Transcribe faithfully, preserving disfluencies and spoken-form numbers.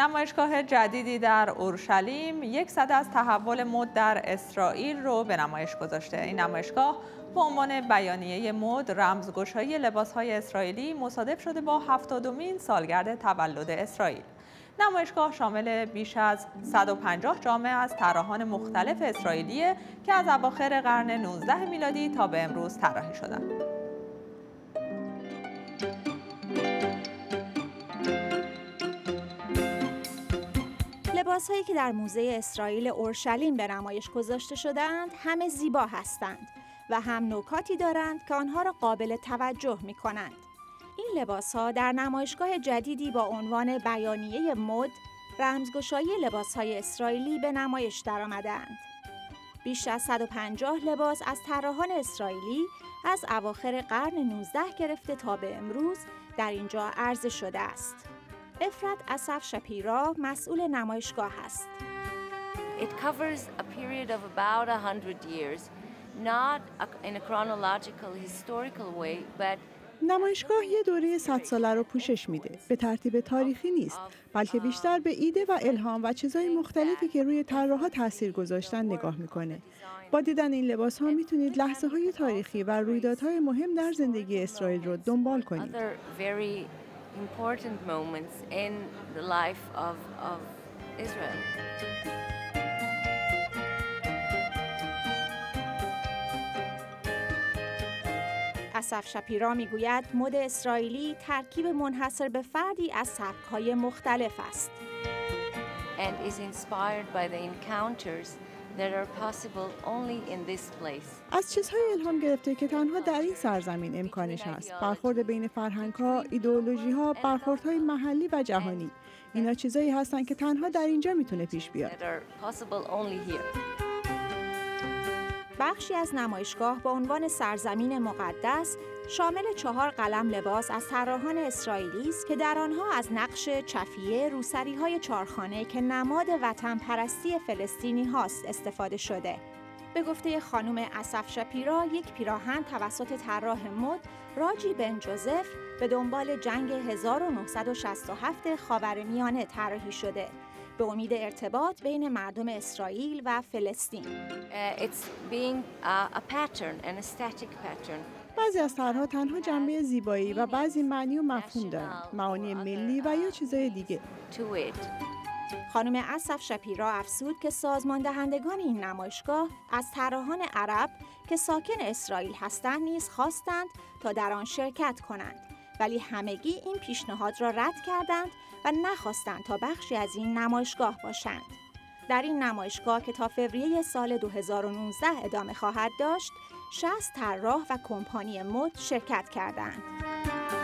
نمایشگاه جدیدی در اورشلیم یک سده از تحول مد در اسرائیل رو به نمایش گذاشته. این نمایشگاه با عنوان بیانیه مد رمزگشایی لباس‌های اسرائیلی مصادف شده با هفتادمین سالگرد تولد اسرائیل. نمایشگاه شامل بیش از صد و پنجاه جامه از طراحان مختلف اسرائیلیه که از اواخر قرن نوزدهم میلادی تا به امروز طراحی شدند. لباس‌هایی که در موزه اسرائیل اورشلیم به نمایش گذاشته شدند همه زیبا هستند و هم نکاتی دارند که آنها را قابل توجه می‌کنند. این لباس‌ها در نمایشگاه جدیدی با عنوان بیانیه مد رمزگشایی لباس‌های اسرائیلی به نمایش درآمدند. بیش از صد و پنجاه لباس از طراحان اسرائیلی از اواخر قرن نوزدهم گرفته تا به امروز در اینجا عرضه شده است. افرت اسف شپیرا مسئول نمایشگاه است. It covers a period of about a hundred years, not in a chronological historical way, but نمایشگاه یه دوره صد ساله رو پوشش میده. به ترتیب تاریخی نیست، بلکه بیشتر به ایده و الهام و چیزهای مختلفی که روی طراحا تاثیر گذاشتن نگاه میکنه. با دیدن این لباس ها میتونید لحظه های تاریخی و رویدادهای مهم در زندگی اسرائیل رو دنبال کنید. important moments in the life of, of Israel. اسف شپیرا میگوید مد اسرائیلی ترکیب منحصر به فردی از سبک‌های مختلف است. And is inspired by the encounters that are possible only in this place. از چیزهای الهام گرفته که تنها در این سرزمین امکانش هست. برخورد بین فرهنگ‌ها، ایدئولوژی‌ها، برخوردهای محلی و جهانی. اینا چیزایی هستن که تنها در اینجا میتونه پیش بیاد. بخشی از نمایشگاه با عنوان سرزمین مقدس شامل چهار قلم لباس از طراحان اسرائیلی است که در آنها از نقش چفیه روسری‌های چهارخانه که نماد وطن پرستی فلسطینی هاست استفاده شده. به گفته خانم اسف شپیرا، یک پیراهن توسط طراح مد راجی بن جوزف به دنبال جنگ هزار و نهصد و شصت و هفت خاورمیانه طراحی شده به امید ارتباط بین مردم اسرائیل و فلسطین. Uh, it's being a, a pattern, an aesthetic pattern. بعضی از طرح‌ها تنها جنبه زیبایی و بعضی معنی و مفهوم دارند، معانی ملی و یا چیزای دیگه. خانم اسف شپیرا افزود که سازمان دهندگان این نمایشگاه از طراحان عرب که ساکن اسرائیل هستند نیز خواستند تا در آن شرکت کنند، ولی همگی این پیشنهاد را رد کردند و نخواستند تا بخشی از این نمایشگاه باشند. در این نمایشگاه که تا فوریه سال دو هزار و نوزده ادامه خواهد داشت، شصت طراح و کمپانی مد شرکت کردند.